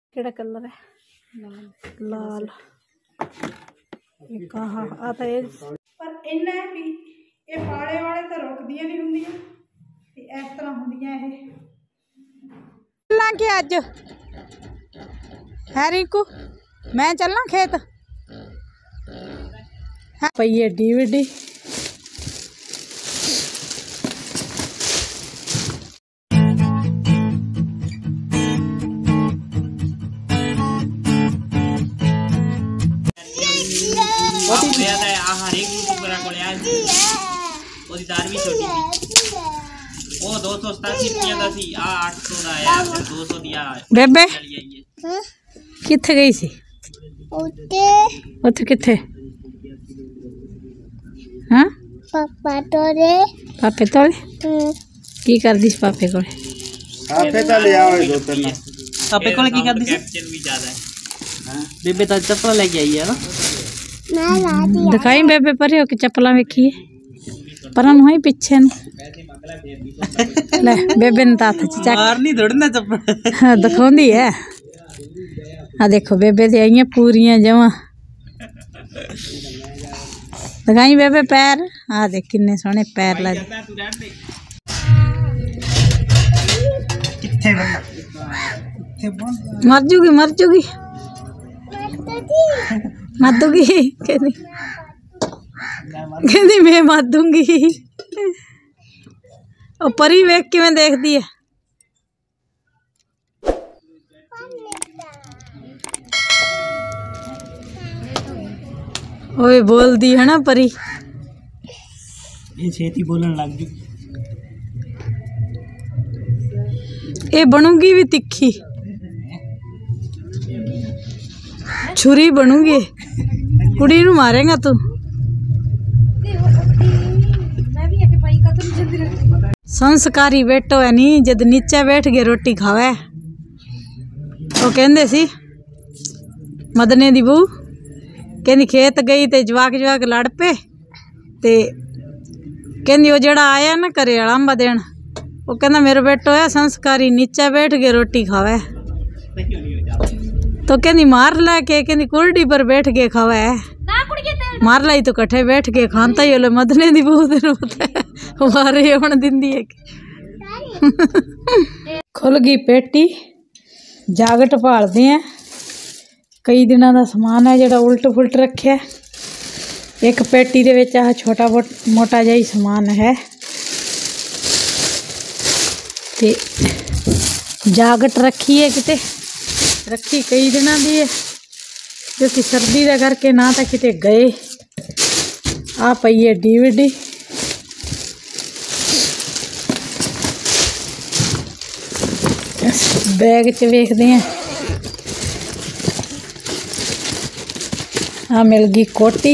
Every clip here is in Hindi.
केड़ा कलर है? लाल। कहा आता है पर इन्ना है भी ये फाड़े वाले तो रुकदियां नहीं हुंदियां ते इस तरह हुंदियां ये चलना के अज है रिंकू मैं चलना खेत पई है डीवीडी बेबे किथे गई सी उथे किथे हाँ पापा तोरे पापे तोले की कर दी पापे को पापे तो ले आओ दो तीन पापे को की कर दी कैप्चर भी ज्यादा है हां बेबे तो चप्पल लेके आई है ना मैं ला दिया दिखाई बेबे पर हो कि चप्पला वेखी पर हम वहीं पीछे ले बेबे ने तात चक मारनी थोड़ी ना चप्पल हां दिखाउंदी है आ देखो बेबे ते आईयां पूरियां जमा दिखाई बेबे पैर आ देख किन्ने सोहने पैर ला किथे मर जूगी मर दूंगी कहती मैं मर दूंगी और परी वेख के मैं देखती है ओए बोल दी है ना परी ये छेती बोलने लग गई ये बनूंगी भी तिखी छुरी बनूंगी कुड़ी नू मारेगा तू संस्कारी बेटो है नी जद नीचे बैठ के रोटी खावे वो कहंदे सी मदने दी बहू कहंदी खेत गई ते जवाक लड़ पे ते कहंदी वो जेड़ा आया ना करे अड़ांबा देन वो कहंदा मेरा बेटो है संस्कारी नीचे बैठ के रोटी खावे तो कहंदी मार ला के कहंदी कुर्डी पर बैठ के खावे मार लाई तो कट्ठे बैठ के खानता ही मदने दी बहू दिन मारे होने दिंदी है खुल गई पेटी जागट भालते हैं कई दिनों का समान है जो उल्ट फुलट रखे एक पेटी दे विच आ छोटा मोटा जिहा समान है ते जागट रखी है किते रखी कई दिनों की है क्योंकि सर्दी का करके ना तो किते गए आ पई है डीवीडी बैग च वेखते हैं आ मिल गई कोटी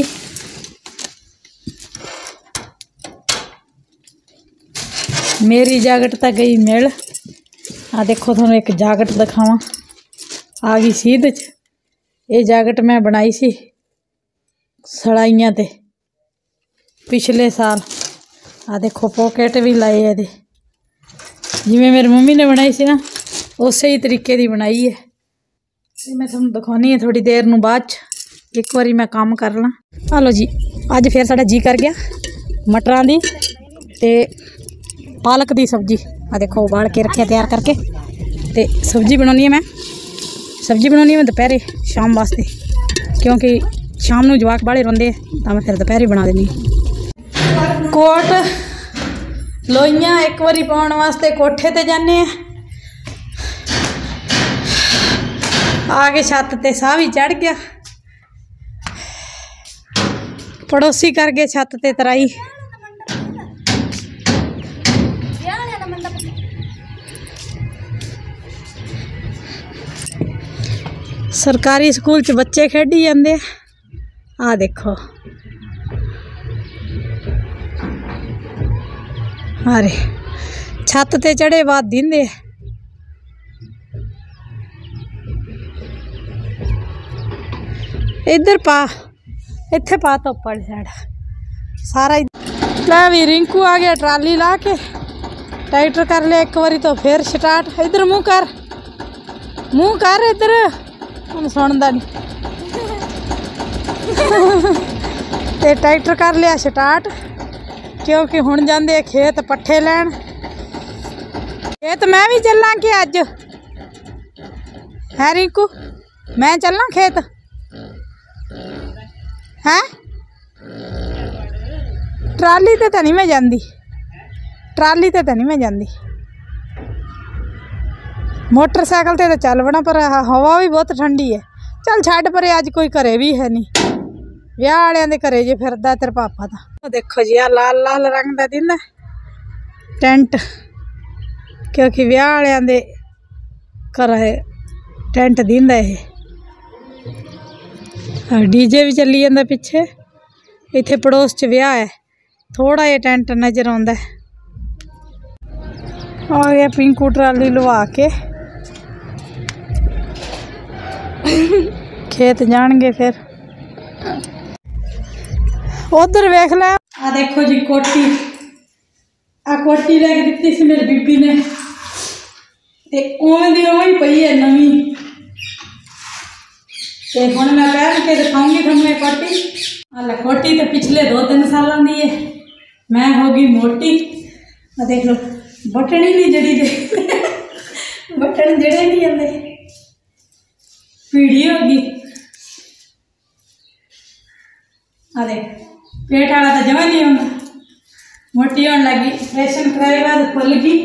मेरी जैकेट तो गई मिल आ देखो थोड़ा एक जैकेट दिखावा आ गई सीध च ये जैकेट मैं बनाई सी सड़ाइयां ते पिछले साल आ देखो पॉकेट भी लाए है जिमें मेरी मम्मी ने बनाई सी ना उस ही तरीके की बनाई है मैं तुहानू दिखानी है थोड़ी देर नू बाद एक बारी मैं काम कर ला हलो जी अज फिर साडा जी कर गया मटरां दी ते पालक दी सब्जी आ देखो उबाल के रखे तैयार करके ते सब्जी बनानी है मैं दोपहरे शाम वास्ते क्योंकि शाम नू जवाक बाले रोंदे तो मैं फिर दोपहरे बना देनी कोट लोइयां एक बारी पाउण वास्ते कोठे ते जाने आगे छत ते साह भी चढ़ गया पड़ोसी कर गए छत ते तराई सरकारी स्कूल च बच्चे खेडी जाते आ देखो अरे छत ते चढ़े बाद दिंदे इधर पा इत्थे पा तो ऊपर साइड सारा लै भी रिंकू आ गया ट्राली ला के ट्रैक्टर कर लिया एक बारी तो फिर स्टार्ट इधर मुँह कर मूँह कर इधर हम सुनता नहीं। ते ट्रैक्टर कर लिया स्टार्ट क्योंकि हुण जांदे खेत पट्ठे लैन। खेत मैं भी चलां कि अज है रिंकू मैं चलना खेत हैं? ट्राली ते नहीं मैं जांदी, ट्राली ते नहीं मैं जांदी, मोटरसाइकिल ते चल बना पर हवा भी बहुत ठंडी है। चल छड्ड पर अज कोई घरे भी है नहीं, विआह वालियां दे घरे जे फिरदा तेरे पापा दा। देखो जी आ लाल लाल रंग दा दिंदा टेंट क्योंकि विआह वालियां दे घरे टेंट दिंदा ये। डीजे भी चली जांदा पिछे। इत्थे पड़ोस च विआह है, थोड़ा ये टेंट नज़र आंदा है। आ गया पिंकू ट्राली लवा के खेत जाणगे फिर। उधर वेख लै आ देखो जी कोटी, आ कोटी लैके दित्ती सी मेरी बीबी ने ते उवें दी उवें पई है नवीं। ते हुण मैं पहन के दिखाऊंगी थोड़े कोटी। हाले कोटी तो पिछले 2-3 सालों दी है, मैं हो गई मोटी। देख लो बटन ही नहीं जड़ी दे बटन जड़े नहीं आते, पीढ़ी होगी। आ देख पेट वाला तो जमा नहीं होगा, मोटी होने लगी। ऑपरेशन कराए बाद खुल गई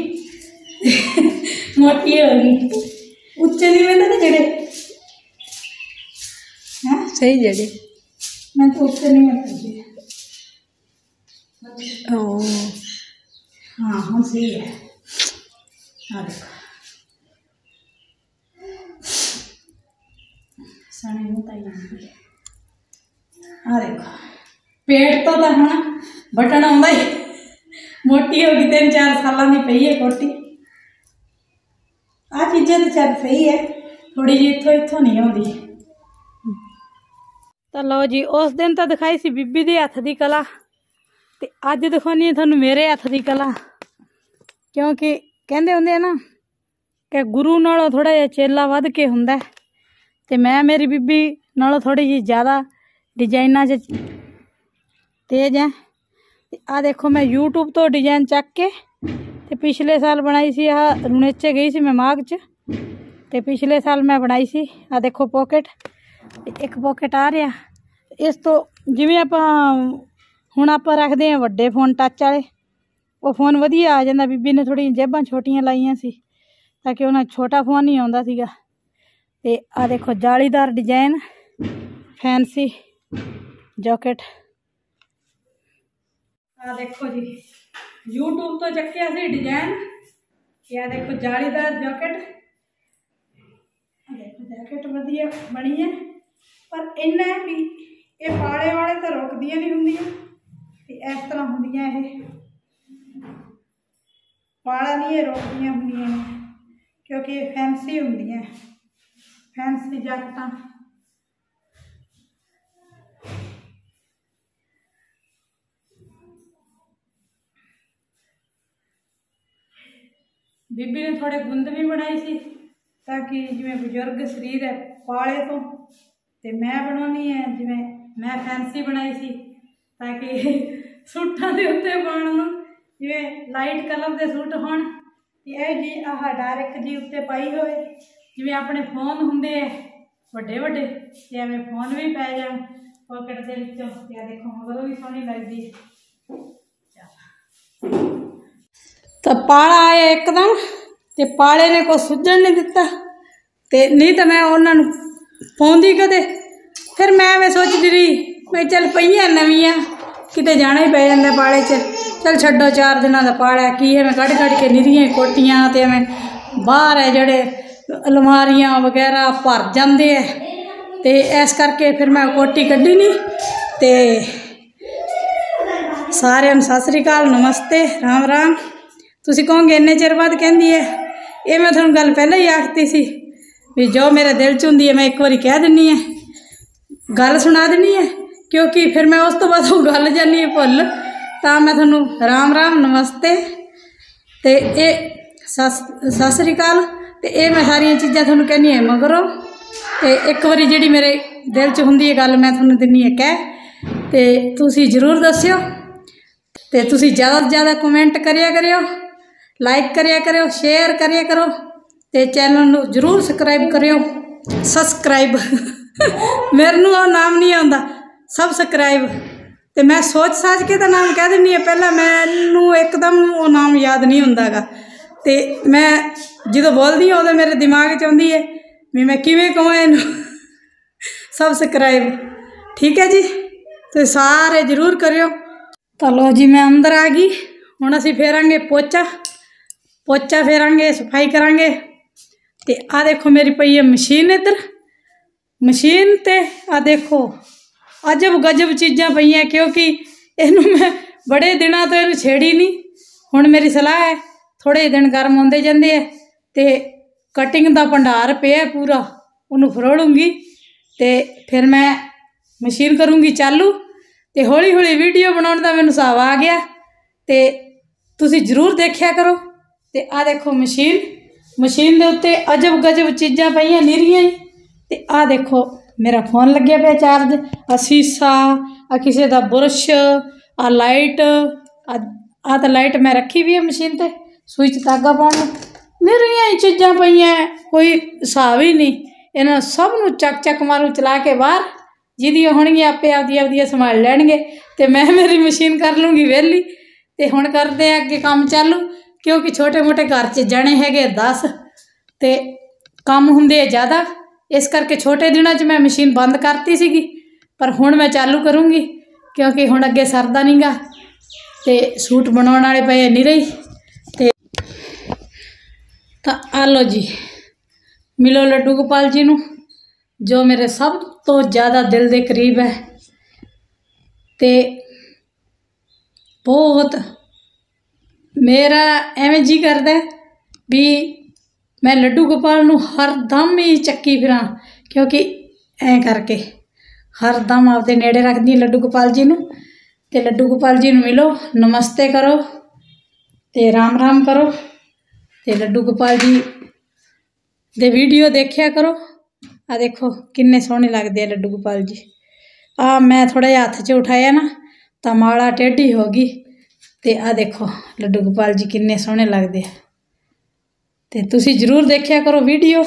मोटी होगी। उच्चे नहीं मिलते ना जड़े हैं, सही जड़े मैं तो उच्चे नहीं मिलती। हाँ हम सही है। हाँ देखो सने मुँह ताई। हाँ देखो पेट तो हम बटन आंदा ही, मोटी होगी 3-4 सालों की पई है कोटी। आ चीज़ें तो चल सही है, थोड़ी जी इत्थों इत्थों नहीं आती। तो लो जी उस दिन तो दिखाई सी बीबी दे हथ की कला, ते अज दिखानी है थोनू मेरे हथ की कला। क्योंकि कहते होंगे ना कि गुरु नालों थोड़ा जिहा चेला वध के हुंदा है, ते मैं मेरी बीबी नालों थोड़ी जी ज़्यादा डिजाइना च तेज है। आ देखो मैं यूट्यूब तो डिजाइन चक के ते पिछले साल बनाई सी। आह रुणेचे गई सी मैं माघ च, ते पिछले साल मैं बनाई सी। आ देखो पॉकेट, एक पॉकेट आ रहा। इस तो जिवें आपां हुण आपां रखदे हैं वड्डे फोन टच वाले, वो फोन वधिया आ जांदा। बीबी ने थोड़ी जेबां छोटियां लाइयां सी ताकि उन्हें छोटा फोन नहीं आउंदा सीगा। ते आ देखो जालीदार डिजाइन फैंसी जैकेट। आ देखो जी यूट्यूब तो चक्या सी डिजाइन, या देखो जालीदार जैकेट। देखो जैकेट वधिया बनी है, पर इन्ना है भी ये पाले वाले तो रुकदियां नहीं हुंदियां, इस तरह हुंदियां ये पाला नहीं ये रुकदियां हुंदियां क्योंकि ये फैंसी हुंदियां, फैंसी जैकटां। बीबी ने थोड़े गुंद भी बनाई सी ताकि जिवें बजुर्ग शरीर है पाले तो, ते मैं बनानी है जिवें मैं फैंसी बनाई सी ताकि सूटां दे उत्ते पाउण नूं जिवें लाइट कलर के सूट होण। ये जी आह डायरेक्ट जी उत्ते पाई होवे जिवें अपने फोन हुंदे है वड्डे वड्डे, ते एवें फोन भी पै जाण पॉकेट दे विचों। ते देखो मगरों भी सोहनी लगदी है। तो पाला आया एकदम, ते पाले ने को सुझण नहीं दिता, ते नहीं तो मैं उन्होंने पाउंदी कदे। फिर मैं सोचती रही मैं चल पईयां नवीं किते जाना ही पै जांदा पाले च, चल छड्डो 4 दिनों का पाला की है। मैं कढ़ कढ़ के निरियां कोटियां ते मैं बाहर है जड़े अलमारियां वगैरह भर जाते हैं, ते इस करके फिर मैं कोटी कड्ढी नहीं। ते सारिआं नूं सत श्री अकाल, नमस्ते, राम राम। तुसीं कहोगे इन्ने चिर बाद कहंदी है, ये मैं तुहानूं गल पहले ही आखती सी भी जो मेरे दिल च हुंदी है मैं एक बारी कह दिन्नी है, गल सुना दिन्नी है, क्योंकि फिर मैं उस तो बाद वो गल जानी है भुल। तां मैं तुहानूं राम राम, नमस्ते ते ये सत श्री अकाल ਤੇ ਇਹ ਮੈਂ ਸਾਰੀਆਂ ਚੀਜ਼ਾਂ ਤੁਹਾਨੂੰ ਕਹਿੰਦੀ ਹਾਂ ਮਗਰੋਂ। ਤੇ ਇੱਕ ਵਾਰੀ ਜਿਹੜੀ ਮੇਰੇ ਦਿਲ 'ਚ ਹੁੰਦੀ ਹੈ ਗੱਲ ਮੈਂ ਤੁਹਾਨੂੰ ਦਿੰਦੀ ਹੈ ਕਹਿ। ਤੇ ਤੁਸੀਂ ਜ਼ਰੂਰ ਦੱਸਿਓ ਤੇ ਤੁਸੀਂ ਜ਼ਿਆਦਾ ਤੋਂ ਜ਼ਿਆਦਾ ਕਮੈਂਟ ਕਰਿਆ ਕਰਿਓ, ਲਾਈਕ ਕਰਿਆ ਕਰਿਓ, ਸ਼ੇਅਰ ਕਰਿਆ ਕਰੋ ਤੇ ਚੈਨਲ ਨੂੰ ਜ਼ਰੂਰ ਸਬਸਕ੍ਰਾਈਬ ਕਰਿਓ। ਸਬਸਕ੍ਰਾਈਬ ਮੈਨੂੰ ਉਹ ਨਾਮ ਨਹੀਂ ਆਉਂਦਾ, ਸਬਸਕ੍ਰਾਈਬ। ਤੇ ਮੈਂ ਸੋਚ ਸਾਚ ਕੇ ਤਾਂ ਨਾਮ ਕਹਿ ਦਿੰਦੀ ਹਾਂ, ਪਹਿਲਾਂ ਮੈਨੂੰ ਇੱਕਦਮ ਉਹ ਨਾਮ ਯਾਦ ਨਹੀਂ ਹੁੰਦਾ ਗਾ। ਤੇ ਮੈਂ ਜਦੋਂ ਬੋਲਦੀ ਹਾਂ ਉਦੋਂ ਮੇਰੇ ਦਿਮਾਗ 'ਚ ਆਉਂਦੀ ਹੈ ਵੀ ਮੈਂ ਕਿਵੇਂ ਕਹਾਂ ਇਹਨੂੰ ਸਬਸਕ੍ਰਾਈਬ। ਠੀਕ ਹੈ ਜੀ, ਤੇ ਸਾਰੇ ਜ਼ਰੂਰ ਕਰਿਓ। ਤਾਂ ਲਓ ਜੀ ਮੈਂ ਅੰਦਰ ਆ ਗਈ। ਹੁਣ ਅਸੀਂ ਫੇਰਾਂਗੇ ਪੋਚਾ ਫੇਰਾਂਗੇ, ਸਫਾਈ ਕਰਾਂਗੇ। ਤੇ ਆ ਦੇਖੋ ਮੇਰੀ ਪਈ ਹੈ ਮਸ਼ੀਨ ਇੱਧਰ, ਮਸ਼ੀਨ ਤੇ ਆ ਦੇਖੋ ਅਜਬ ਗਜਬ ਚੀਜ਼ਾਂ ਪਈਆਂ, ਕਿਉਂਕਿ ਇਹਨੂੰ ਮੈਂ ਬੜੇ ਦਿਨਾਂ ਤੋਂ ਇਹਨੂੰ ਛੇੜੀ ਨਹੀਂ। ਹੁਣ ਮੇਰੀ ਸਲਾਹ ਹੈ ਥੋੜ੍ਹੇ ਦਿਨ ਗਰਮ ਹੁੰਦੇ ਜਾਂਦੇ ਹੈ ਤੇ ਕਟਿੰਗ ਦਾ ਭੰਡਾਰ ਪਿਆ ਪੂਰਾ, ਉਹਨੂੰ ਫਰੋੜੂੰਗੀ ਤੇ ਫਿਰ ਮੈਂ ਮਸ਼ੀਨ ਕਰੂੰਗੀ ਚਾਲੂ। ਤੇ ਹੌਲੀ ਹੌਲੀ ਵੀਡੀਓ ਬਣਾਉਣ ਦਾ ਮੈਨੂੰ ਹਿਸਾਬ ਆ ਗਿਆ ਤੇ ਤੁਸੀਂ ਜ਼ਰੂਰ ਦੇਖਿਆ ਕਰੋ। ਤੇ ਆ ਦੇਖੋ ਮਸ਼ੀਨ ਦੇ ਉੱਤੇ ਅਜਬ ਗਜਬ ਚੀਜ਼ਾਂ ਪਈਆਂ ਨਿਰੀਆਂ ਹੀ। ਤੇ ਆ ਦੇਖੋ ਮੇਰਾ ਫੋਨ ਲੱਗਿਆ ਪਿਆ ਚਾਰਜ, ਆ ਸੀਸਾ, ਆ ਕਿਸੇ ਦਾ ਬੁਰਸ਼, ਆ ਲਾਈਟ, ਆ ਤਾਂ ਲਾਈਟ ਮੈਂ ਰੱਖੀ ਵੀ ਹੈ ਮਸ਼ੀਨ ਤੇ ਸੂਈ 'ਚ ਧਾਗਾ ਪਾਉਣ ਨੂੰ। ਨਿਰੀਆਂ ਹੀ ਚੀਜ਼ਾਂ ਪਈਆਂ, ਕੋਈ ਹਿਸਾਬ ਹੀ ਨਹੀਂ। ਇਹਨਾਂ ਸਭ ਨੂੰ ਚੱਕ ਮਾਰੂ ਚਲਾ ਕੇ ਬਾਹਰ, ਜਿਹਦੀਆਂ ਹੋਣਗੀਆਂ ਆਪੇ ਆਪਦੀਆਂ ਸੰਭਾਲ ਲੈਣਗੇ ਤੇ ਮੈਂ ਮੇਰੀ ਮਸ਼ੀਨ ਕਰ ਲੂੰਗੀ ਵਿਹਲੀ। ਤੇ ਹੁਣ ਕਰਦੇ ਆ ਅੱਗੇ ਕੰਮ ਚਾਲੂ, ਕਿਉਂਕਿ ਛੋਟੇ ਮੋਟੇ ਘਰ 'ਚ ਜਣੇ ਹੈਗੇ 10 ਤੇ ਕੰਮ ਹੁੰਦੇ ਆ ਜ਼ਿਆਦਾ, ਇਸ ਕਰਕੇ ਛੋਟੇ ਦਿਨਾਂ 'ਚ ਮੈਂ ਮਸ਼ੀਨ ਬੰਦ ਕਰਤੀ ਸੀਗੀ, ਪਰ ਹੁਣ ਮੈਂ ਚਾਲੂ ਕਰੂੰਗੀ ਕਿਉਂਕਿ ਹੁਣ ਅੱਗੇ ਸਰਦਾ ਨਹੀਂ ਗਾ। ਤੇ ਸੂਟ ਬਣਾਉਣ ਵਾਲੇ ਪਏ ਨਿਰੇ ਹੀ। ਤੇ ਤਾਂ ਆ ਲਓ ਜੀ, ਮਿਲੋ ਲੱਡੂ ਗੋਪਾਲ ਜੀ ਨੂੰ ਜੋ ਮੇਰੇ ਸਭ ਤੋਂ ਜ਼ਿਆਦਾ ਦਿਲ ਦੇ ਕਰੀਬ ਹੈ। ਤੇ ਬਹੁਤ ਮੇਰਾ ਐਵੇਂ ਜੀ ਕਰਦਾ ਵੀ ਮੈਂ ਲੱਡੂ ਗੋਪਾਲ ਨੂੰ ਹਰਦਮ ਹੀ ਚੱਕੀ ਫਿਰਾਂ, ਕਿਉਂਕਿ ਐਂ ਕਰਕੇ ਹਰਦਮ ਆਪਦੇ ਨੇੜੇ ਰੱਖਦੀ ਲੱਡੂ ਗੋਪਾਲ ਜੀ ਨੂੰ। ਤੇ ਲੱਡੂ ਗੋਪਾਲ ਜੀ ਨੂੰ ਮਿਲੋ, ਨਮਸਤੇ ਕਰੋ ਤੇ ਰਾਮ ਰਾਮ ਕਰੋ ਤੇ ਲੱਡੂ ਗੋਪਾਲ ਜੀ ਦੇ ਵੀਡੀਓ ਦੇਖਿਆ ਕਰੋ। ਆ ਦੇਖੋ ਕਿੰਨੇ ਸੋਹਣੇ ਲੱਗਦੇ ਆ ਲੱਡੂ ਗੋਪਾਲ ਜੀ। ਆ ਮੈਂ ਥੋੜ੍ਹਾ ਜਿਹਾ ਹੱਥ 'ਚ ਉਠਾਇਆ ਨਾ ਤਾਂ ਮਾਲਾ ਟੇਢੀ ਹੋ ਗਈ। ਤੇ ਆ ਦੇਖੋ ਲੱਡੂ ਗੋਪਾਲ ਜੀ ਕਿੰਨੇ ਸੋਹਣੇ ਲੱਗਦੇ ਆ। ਤੇ ਤੁਸੀਂ ਜ਼ਰੂਰ ਦੇਖਿਆ ਕਰੋ ਵੀਡੀਓ।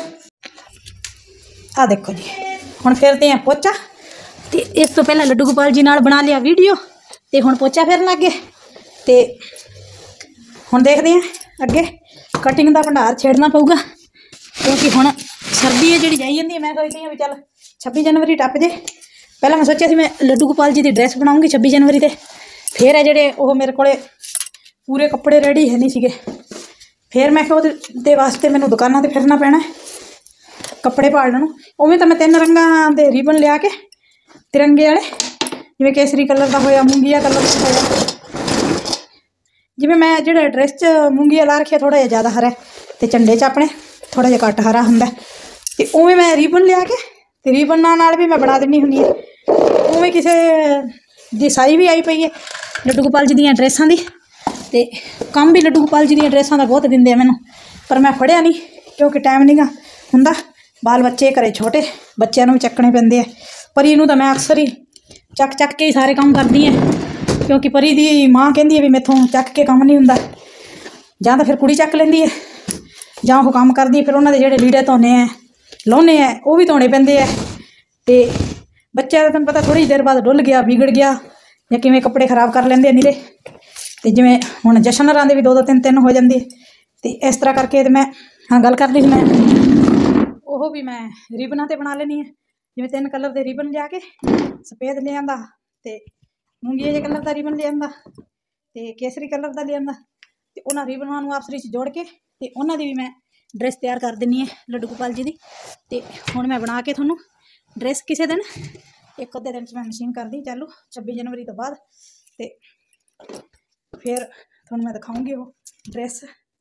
ਆ ਦੇਖੋ ਜੀ, ਹੁਣ ਫੇਰਦੇ ਆ ਪੋਚਾ। ਤੇ ਇਸ ਤੋਂ ਪਹਿਲਾਂ ਲੱਡੂ ਗੋਪਾਲ ਜੀ ਨਾਲ ਬਣਾ ਲਿਆ ਵੀਡੀਓ ਤੇ ਹੁਣ ਪੋਚਾ ਫੇਰਨ ਲੱਗ ਗਏ। ਤੇ ਹੁਣ ਦੇਖਦੇ ਆ ਅੱਗੇ ਕਟਿੰਗ ਦਾ ਭੰਡਾਰ ਛੇੜਨਾ ਪਊਗਾ, ਕਿਉਂਕਿ ਹੁਣ ਸਰਦੀ ਹੈ ਜਿਹੜੀ ਜਾਈ ਜਾਂਦੀ ਹੈ। ਮੈਂ ਸੋਚਦੀ ਹਾਂ ਵੀ ਚੱਲ 26 ਜਨਵਰੀ ਟੱਪ ਜੇ। ਪਹਿਲਾਂ ਮੈਂ ਸੋਚਿਆ ਸੀ ਮੈਂ ਲੱਡੂ ਗੋਪਾਲ ਜੀ ਦੀ ਡਰੈਸ ਬਣਾਉਂਗੀ 26 ਜਨਵਰੀ 'ਤੇ। ਫਿਰ ਹੈ ਜਿਹੜੇ ਉਹ ਮੇਰੇ ਕੋਲ ਪੂਰੇ ਕੱਪੜੇ ਰੈਡੀ ਹੈ ਨਹੀਂ ਸੀਗੇ। ਫਿਰ ਮੈਂ ਕਿਹਾ ਉਹਦੇ ਵਾਸਤੇ ਮੈਨੂੰ ਦੁਕਾਨਾਂ 'ਤੇ ਫਿਰਨਾ ਪੈਣਾ ਕੱਪੜੇ ਭਾਲਣ ਨੂੰ। ਉਵੇਂ ਤਾਂ ਮੈਂ 3 ਰੰਗਾਂ ਦੇ ਰੀਬਨ ਲਿਆ ਕੇ ਤਿਰੰਗੇ ਵਾਲੇ, ਜਿਵੇਂ ਕੇਸਰੀ ਕਲਰ ਦਾ ਹੋਇਆ, ਮੂੰਗੀਆ ਕਲਰ ਦਾ ਹੋਇਆ। ਜਿਵੇਂ ਮੈਂ ਜਿਹੜਾ ਡਰੈਸ 'ਚ ਮੂੰਗੀਆ ਲਾ ਰੱਖਿਆ ਥੋੜ੍ਹਾ ਜਿਹਾ ਜ਼ਿਆਦਾ ਹਰਾ ਅਤੇ ਝੰਡੇ 'ਚ ਆਪਣੇ ਥੋੜ੍ਹਾ ਜਿਹਾ ਘੱਟ ਹਰਾ ਹੁੰਦਾ। ਅਤੇ ਉਵੇਂ ਮੈਂ ਰੀਬਨ ਲਿਆ ਕੇ ਅਤੇ ਰੀਬਨਾਂ ਨਾਲ ਵੀ ਮੈਂ ਬਣਾ ਦਿੰਦੀ ਹੁੰਦੀ ਹਾਂ। ਉਵੇਂ ਕਿਸੇ ਦੀ ਸਾਈ ਵੀ ਆਈ ਪਈ ਹੈ ਲੱਡੂ ਗੋਪਾਲ ਜੀ ਦੀਆਂ ਡਰੈਸਾਂ ਦੀ। ਅਤੇ ਕੰਮ ਵੀ ਲੱਡੂ ਗੋਪਾਲ ਜੀ ਦੀਆਂ ਡਰੈਸਾਂ ਦਾ ਬਹੁਤ ਦਿੰਦੇ ਆ ਮੈਨੂੰ, ਪਰ ਮੈਂ ਫੜਿਆ ਨਹੀਂ ਕਿਉਂਕਿ ਟਾਈਮ ਨਹੀਂ ਗਾ ਹੁੰਦਾ। ਬਾਲ ਬੱਚੇ ਘਰੇ ਛੋਟੇ ਬੱਚਿਆਂ ਨੂੰ ਵੀ ਚੱਕਣੇ ਪੈਂਦੇ ਆ। ਪਰੀ ਨੂੰ ਤਾਂ ਮੈਂ ਅਕਸਰ ਹੀ ਚੱਕ ਕੇ ਹੀ ਸਾਰੇ ਕੰਮ ਕਰਦੀ ਹਾਂ, ਕਿਉਂਕਿ ਪਰੀ ਦੀ ਮਾਂ ਕਹਿੰਦੀ ਹੈ ਵੀ ਮੈਥੋਂ ਚੱਕ ਕੇ ਕੰਮ ਨਹੀਂ ਹੁੰਦਾ। ਜਾਂ ਤਾਂ ਫਿਰ ਕੁੜੀ ਚੱਕ ਲੈਂਦੀ ਹੈ ਜਾਂ ਉਹ ਕੰਮ ਕਰਦੀ। ਫਿਰ ਉਹਨਾਂ ਦੇ ਜਿਹੜੇ ਲੀੜੇ ਧੋਣੇ ਹੈ ਲਾਹੁਣੇ ਹੈ ਉਹ ਵੀ ਧੋਣੇ ਪੈਂਦੇ ਹੈ। ਅਤੇ ਬੱਚਿਆਂ ਦਾ ਤੁਹਾਨੂੰ ਪਤਾ ਥੋੜ੍ਹੀ ਦੇਰ ਬਾਅਦ ਡੁੱਲ ਗਿਆ, ਵਿਗੜ ਗਿਆ ਜਾਂ ਕਿਵੇਂ ਕੱਪੜੇ ਖ਼ਰਾਬ ਕਰ ਲੈਂਦੇ ਨੀਰੇ। ਅਤੇ ਜਿਵੇਂ ਹੁਣ ਜਸ਼ਨਰਾਂ ਦੇ ਵੀ 2-2 3-3 ਹੋ ਜਾਂਦੀ ਹੈ। ਅਤੇ ਇਸ ਤਰ੍ਹਾਂ ਕਰਕੇ ਤੇ ਮੈਂ ਗੱਲ ਕਰਦੀ ਸੀ, ਮੈਂ ਉਹ ਵੀ ਮੈਂ ਰੀਬਨਾਂ 'ਤੇ ਬਣਾ ਲੈਂਦੀ ਹਾਂ। ਜਿਵੇਂ 3 ਕਲਰ ਦੇ ਰੀਬਨ ਲਿਆ ਕੇ ਸਫੇਦ ਲਿਆਂਦਾ ਅਤੇ ਮੂੰਗੀਏ ਜਿਹੇ ਕਲਰ ਦਾ ਰੀਬਨ ਲਿਆਂਦਾ ਅਤੇ ਕੇਸਰੀ ਕਲਰ ਦਾ ਲਿਆਂਦਾ। ਅਤੇ ਉਹਨਾਂ ਰੀਬਨਾਂ ਨੂੰ ਆਪਸ ਵਿੱਚ ਜੋੜ ਕੇ ਅਤੇ ਉਹਨਾਂ ਦੀ ਵੀ ਮੈਂ ਡਰੈਸ ਤਿਆਰ ਕਰ ਦਿੰਦੀ ਹੈ ਲੱਡੂ ਗੋਪਾਲ ਜੀ ਦੀ। ਅਤੇ ਹੁਣ ਮੈਂ ਬਣਾ ਕੇ ਤੁਹਾਨੂੰ ਡਰੈਸ ਕਿਸੇ ਦਿਨ 1-2 ਦਿਨ 'ਚ ਮੈਂ ਮਸ਼ੀਨ ਕਰਦੀ ਚਾਲੂ 26 ਜਨਵਰੀ ਤੋਂ ਬਾਅਦ। ਅਤੇ ਫਿਰ ਤੁਹਾਨੂੰ ਮੈਂ ਦਿਖਾਊਂਗੀ ਉਹ ਡਰੈਸ।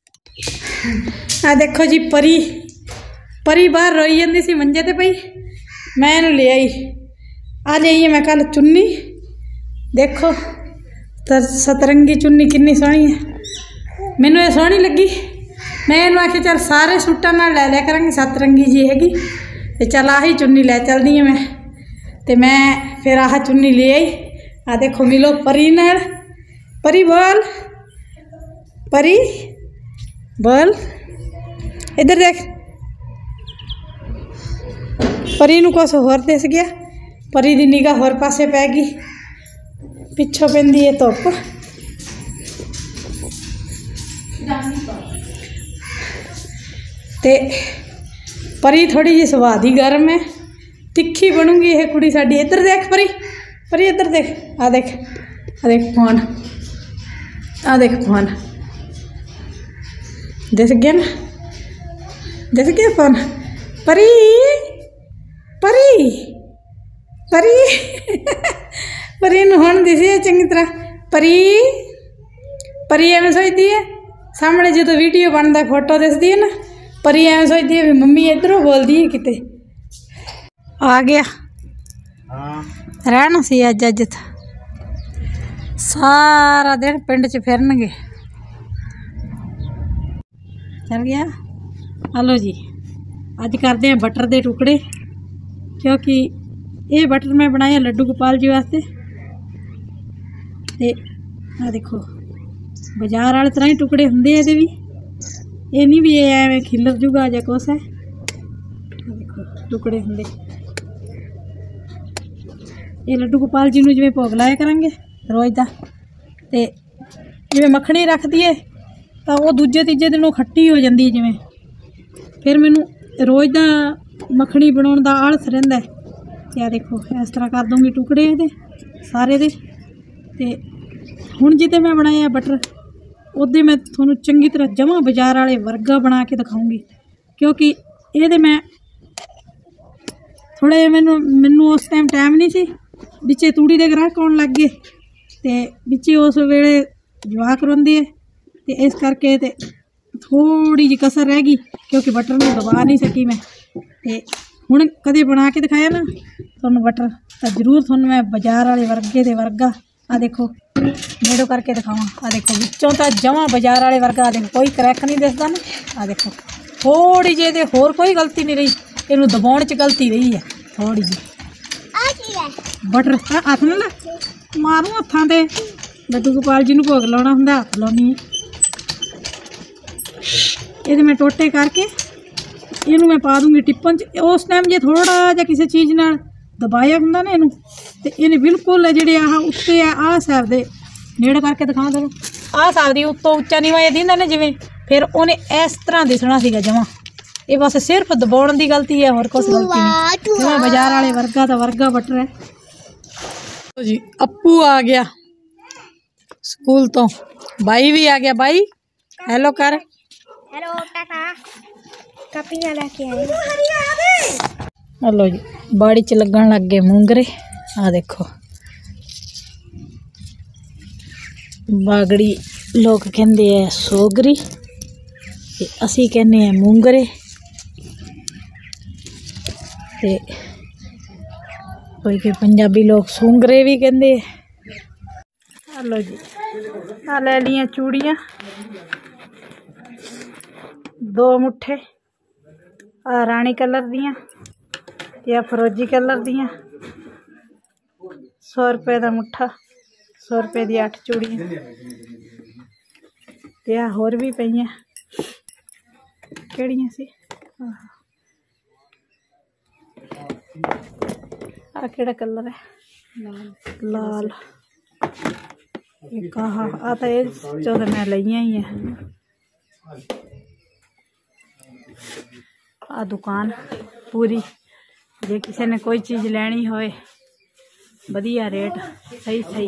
ਆ ਦੇਖੋ ਜੀ ਪਰੀ ਬਾਹਰ ਰੋਈ ਜਾਂਦੀ ਸੀ ਮੰਜੇ 'ਤੇ ਪਈ, ਮੈਂ ਇਹਨੂੰ ਲੈ ਆਈ। ਆ ਲਈ ਹੈ ਮੈਂ ਕੱਲ ਚੁੰਨੀ, ਦੇਖੋ ਸਤਰੰਗੀ ਚੁੰਨੀ ਕਿੰਨੀ ਸੋਹਣੀ ਹੈ। ਮੈਨੂੰ ਇਹ ਸੋਹਣੀ ਲੱਗੀ मैं इन्हूं आखिया चल सारे सूटां नाल लै लिया करांगे, सतरंगी जी हैगी ते चल आही चुन्नी लै चलदी है मैं। ते मैं फिर आह चुन्नी ले आई। आ देखो मिलो परी नाल। परी बोल, परी बोल, इधर देख। परी नूं कुछ होर दिस गया, परी दी निगाह होर पासे पै गई, पिछों पैंदी है धुप। ते परी थोड़ी जी सुभाऽ दी गर्म है, तिखी बनूंगी यह कुड़ी साडी। इधर देख परी, परी इधर देख, आ देख, आ देख फोन, आ देख फोन दिस गया ना, दिस गया फोन। परी परी परी परी नूं हुण दिसी है चंगी तरह। परी परी एवं सोचती है सामने जो तो वीडियो बनता फोटो दिसदी है ना, परी एवं सोचती है भी मम्मी इधरों बोलती है किते। आ गया रहना सी अज अज सारा दिन पिंड च फिरनगे। चल गया। हलो जी, अज करते हैं बटर के टुकड़े, क्योंकि ये बटर मैं बनाया लड्डू गोपाल जी वास्ते। ते आ देखो बाजार वाले तरह ही टुकड़े होंगे ये भी, ये नहीं भी एवं खिलर जूगा या कुछ है। देखो टुकड़े होंगे ये लड्डू गोपाल जी नूं जिवें भोग लाया करांगे रोज़ का। ते जिवें मक्खणी रख दीए तो वो दूजे तीजे दिन खट्टी हो जाती है जिवें, फिर मैनू रोज़ का मक्खणी बनाने का आलस रहिंदा है। क्या देखो इस तरह कर दूँगी टुकड़े ये सारे दे। ते हुण जिते मैं बनाया बटर उदे मैं थोनों चंगी तरह जमा बाजार वाले वर्गा बना के दिखाऊँगी, क्योंकि ये मैं थोड़े मैनू उस टाइम नहीं सी, बिच्चे तूड़ी दे ग्राहक आउण लग गए, ते बिच्चे उस वेले जवाक रोंदे है, ते इस करके ते थोड़ी जी कसर रह गई, क्योंकि बटर में दबा नहीं सकी मैं। ते हुण कदे बना के दिखाया ना थोनों बटर, तो जरूर थोनों मैं बाजार वाले वर्गे दे वर्गा आ देखो नेड़ों करके दिखावां। आ देखो विचों तो जमा बाजार वाले वर्गा, आ देखो कोई क्रैक नहीं दिसदा ना। आ देखो थोड़ी जी दे होर कोई गलती नहीं रही, इनू दबाउण च गलती रही है थोड़ी जी। बटर हथ ना ला मारूं हथां ते, लड्डू गोपाल जी नूं भोग लाउणा हुंदा हथ लाउणी है। ये मैं टोटे करके इनू मैं पा दूंगी टिप्पन च। उस टाइम जे थोड़ा जा किसी चीज़ नाल दबाया हुंदा ना इनू, ते इन्हें बिल्कुल जिहड़े आह उत्ते आ साहब दे नेड़े करके दिखावां तुहानूं। आ साहब दी उत्तों उच्चा नीवां ये दिंदा ना जिवें, फिर उन्हें इस तरह दिसना सीगा जमा। ये बस सिर्फ दबाउण दी गलती है, और कुछ गलती नहीं। जमा बाजार वाले वर्गा तो वर्गा बटर है जी। अप्पू आ गया स्कूल तो, भाई भी आ गया। भाई हेलो कर, हेलो टाटा। कपियां लेके आए। हेलो जी, बाड़ी च लगन लग गए मूंगरे। आ देखो बागड़ी लोग कहते हैं सोगरी, ते असी कहने हैं मूंगरे। ते कोई पंजाबी लोग सूंगरे भी कहते हैं। हेलो जी, आ ले लिया चूड़ियाँ 2 मुठ्ठे, आ रानी कलर दियाँ या फरोजी कलर दियाँ। 100 रुपए का मुठ्ठा, 100 रुपए दी 8 चूड़ियाँ। ते आ होर भी पईयां, केड़ियां सी आ केड़ा कलर है, लाल। एक आ तो ये 14 मैं लईयां ही है। आ दुकान पूरी, जे किसी ने कोई चीज़ लैनी होए वधिया रेट सही सही।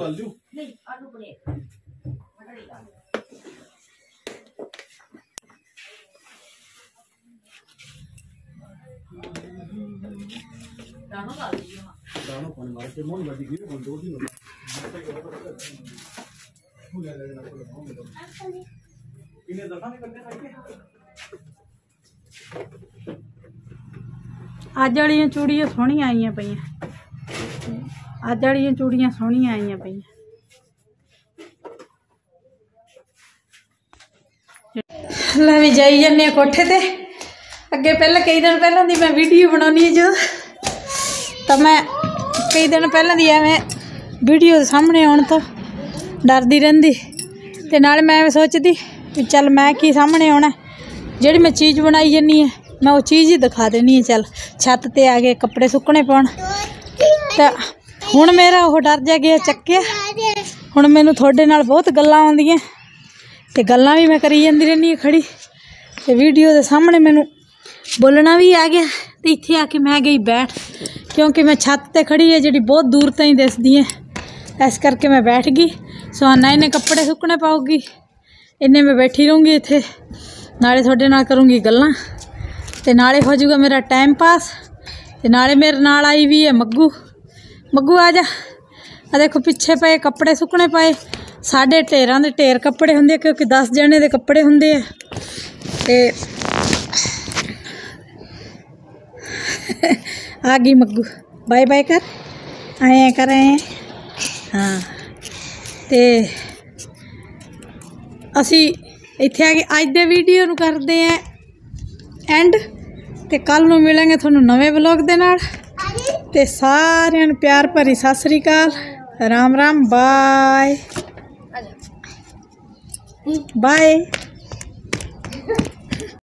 अज वाली चूड़ियाँ सोहनियां आईयां पईयां, अज वाली चूड़ियाँ सोहनियां आईयां पईयां। लै भी जाई जन्ने कोठे ते अगे पहले कई दिन पहले दी मैं वीडियो बनानी है जो तो मैं कई दिन पहले दी मैं वीडियो सामने आने तो डरदी रहिंदी ते नाले मैं सोचदी कि चल मैं की सामने आना जिहड़ी मैं चीज़ बनाई जन्नी है मैं वो चीज़ ही दिखा देनी है। चल छत ते आ गए कपड़े सुकने पाउण तो हुण मेरा वो डर जा गया चक्किया। हुण मैनूं थोड़े नाल बहुत गल्लां आउंदियां ते गल्लां भी मैं करी जांदी रहनी है खड़ी ते वीडियो दे सामने मैनूं बोलना भी आ गया तो इत्थे आके मैं गई बैठ क्योंकि मैं छत ते खड़ी है जिहड़ी बहुत दूर ताईं दिसदी है इस करके मैं बैठ गई। सुहाना इन्हें कपड़े सुकने पाऊगी इन्हें मैं बैठी रहूँगी इत्थे नाले थोड़े नाल करूँगी गल्लां ते नाले हो जाऊगा मेरा टाइम पास ते नाले मेरे नाल आई भी है मग्गू। मग्गू आ जा आ देखो पिछे पे कपड़े सुकने पाए साढ़े ढेरां दे ढेर कपड़े होंदे क्योंकि 10 जने दे कपड़े होंदे है ते आ गई मग्गू बाय बाय कर आए कर आए हाँ ते असी इत्थे आ गए अज दे वीडियो नूं करदे हैं एंड ते कल नूं मिलेंगे थोनू नवे व्लॉग दे नाल ते सारिआं नूं प्यार भरी सत श्री अकाल राम राम बाय बाय।